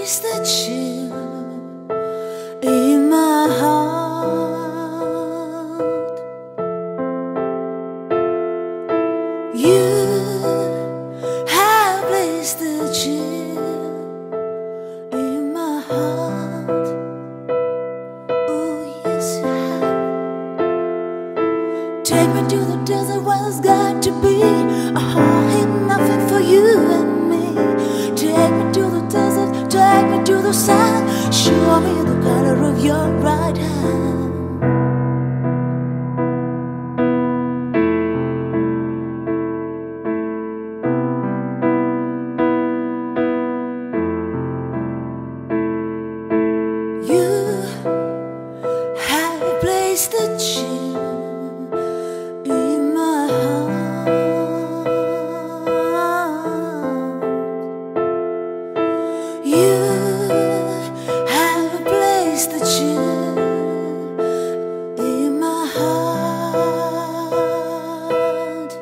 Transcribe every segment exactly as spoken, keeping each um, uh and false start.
placed the chill in my heart. You have placed the chill in my heart. Oh yes, you have. Take me to the desert where there's got to be a heart ain't nothing for you and me. Take me to the desert, take me to the sun. Show me the color of your right hand. You have placed the chill in my heart. You have placed the chill in my heart.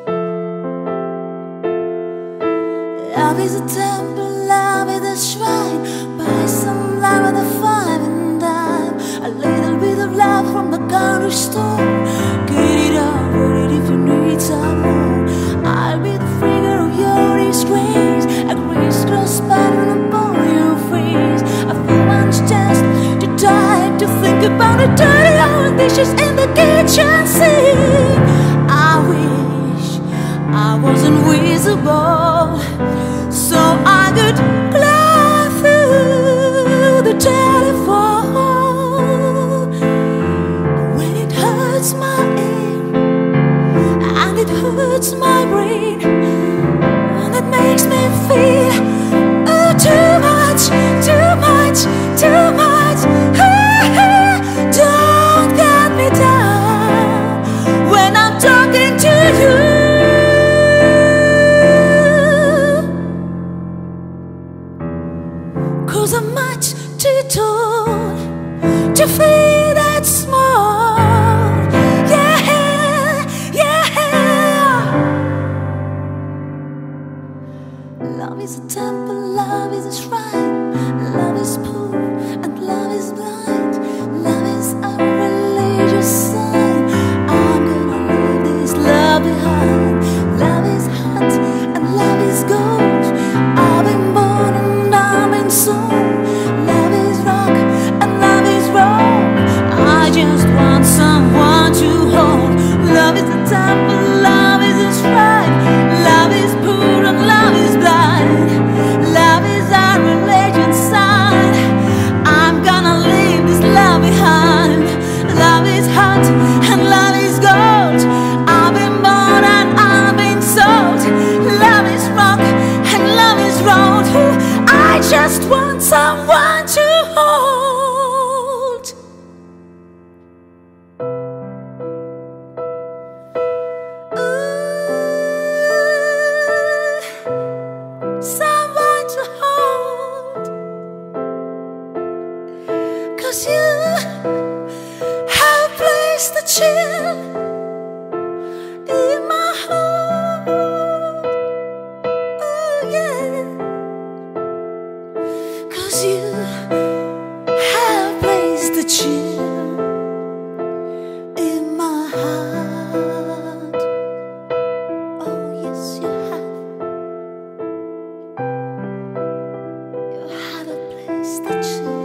Love is a temple, love is a shrine. Buy some love at the five and dime. A little bit of love from the corner store. Get it up, put it if you need some more. I'll be the figure of your disgrace, a crisscross pattern upon your face. A few months just too tired to think about the dirty old dishes in the kitchen sink. I wish I wasn't visible, so I could climb through the telephone. When it hurts my ear and it hurts my brain, and it makes me feel oh, too much, too much, too much. Don't get me down when I'm talking to you, 'cause I'm much too tall to feel that small. Yeah, yeah. Love is a temple, love is a shrine. Love is poor and love is blind. Love is a religious sign. I'm gonna leave this love behind. Love is hot and love is gold. I've been born and I've been sold. Love is rock and love is roll. I just want someone to hold. Love is a temple, love is a shrine. Love is poor and love is blind. Love is our religion sign. I'm gonna leave this love behind. Love is hot and love is gold. I've been born and I've been sold. Love is rock and love is road. I just want someone to hold. Ooh, someone to hold. 'Cause you have placed the chill in my heart. Oh yeah. 'Cause you have placed the chill in my heart. Oh yes, you have. You have placed the chill.